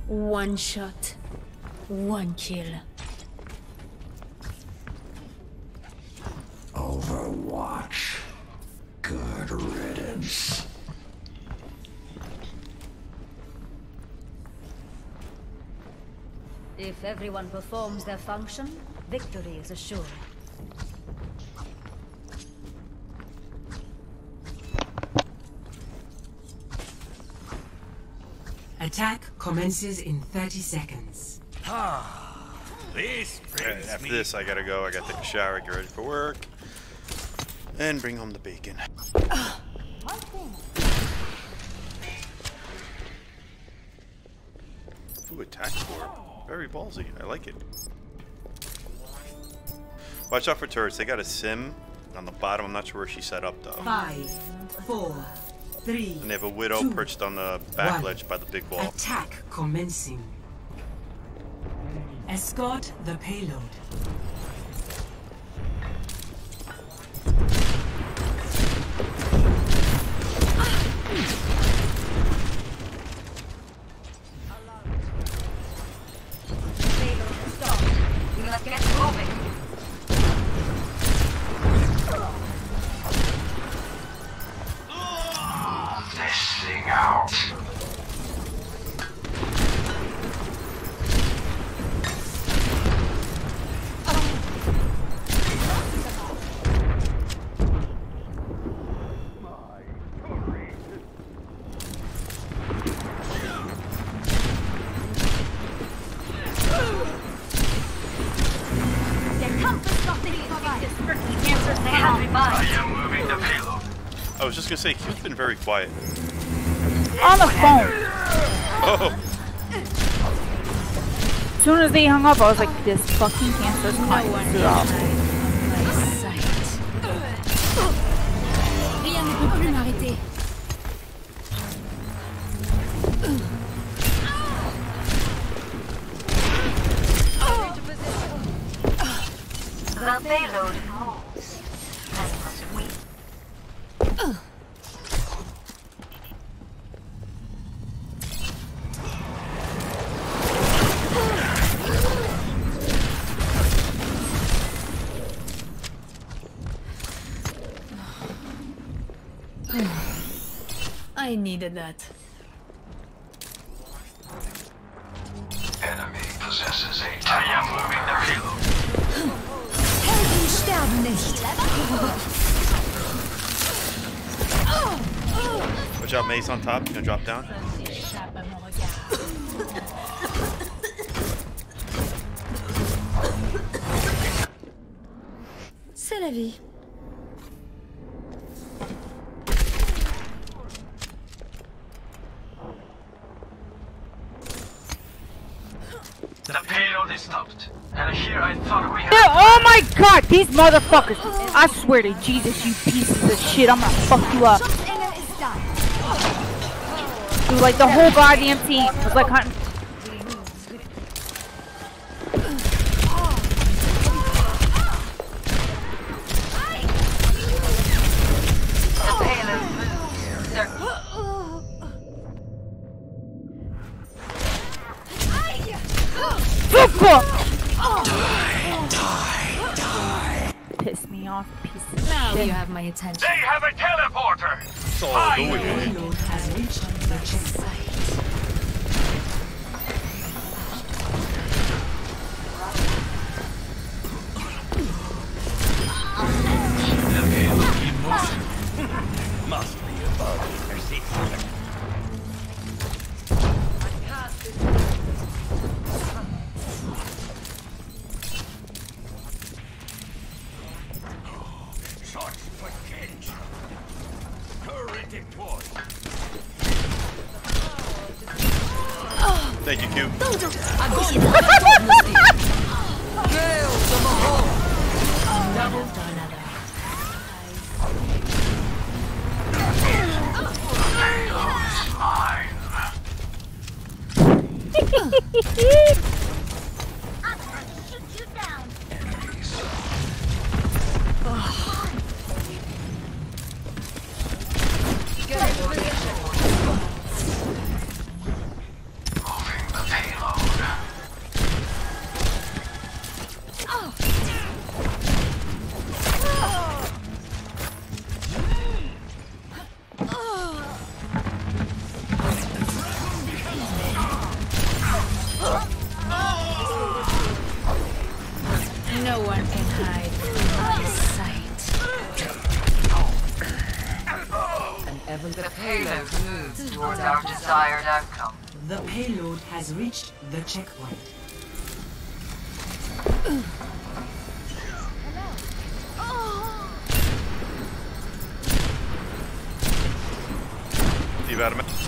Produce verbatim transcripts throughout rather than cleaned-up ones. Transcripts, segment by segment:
One shot, one kill. Overwatch. Good riddance. If everyone performs their function, victory is assured. Attack commences in thirty seconds. Ah, this Alright, brings after me. this, I gotta go. I gotta take a shower, get ready for work, and bring home the bacon. Ooh, attack score. Very ballsy. I like it. Watch out for turrets. They got a sim on the bottom. I'm not sure where she set up though. Five, four, three. And they have a widow two, perched on the back one. ledge by the big wall. Attack commencing. Escort the payload. I was just gonna say, Q's been very quiet. On the phone. Oh! As soon as they hung up, I was like, this fucking cancer's coming throughout. Rien ne peut plus m'arrêter. The payload moves, as must we. I needed that. Enemy possesses a I am moving the payload. Helden sterben nicht. Watch out, Mace on top. You gonna drop down? C'est la vie. The payload is stopped. And here I thought we had. Yeah, oh my god, these motherfuckers! I swear to Jesus, you pieces of shit, I'm gonna fuck you up. Dude, like the whole goddamn team was like hunting. Die, die, die. Piss me off, piece of Now shit. you have my attention. They have a teleporter. That's all I'm doing. Payload has reached the checkpoint. The payload in motion. Must be above her seat. Shots for Kench. Turret deployed. Thank you, Q. payload moves towards our desired outcome. The payload has reached the checkpoint. Leave out of it.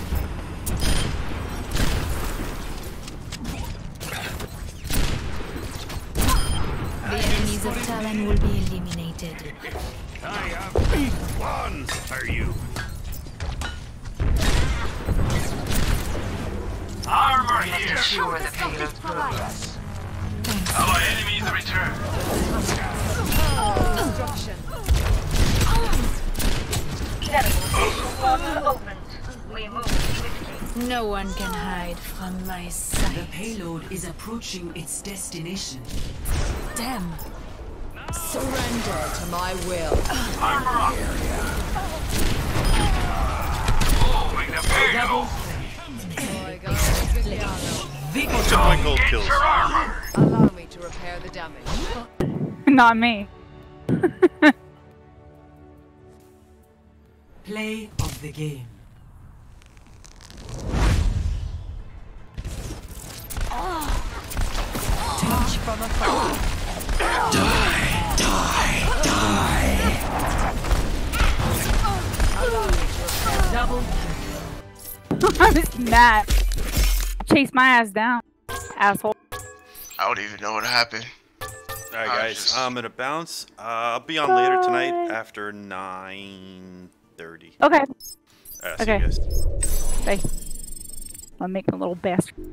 The enemies of Talon will be eliminated. I have big ones for you. Armor here! Ensure the payload's progress. Our enemies return. No one can hide from my The sight. payload is approaching its destination. Damn. Surrender to my will. Armor up. Moving the payload. Most of my gold kills. Your armor. Allow me to repair the damage. Not me. Play of the game. Touch from afar. Die, die, die. Double. I was mad. Chase my ass down, asshole. I don't even know what happened. Alright I guys, just- I'm gonna bounce. Uh, I'll be on later tonight after nine thirty. Okay. Uh, see Okay. you guys. Bye. I'm making a little bastard.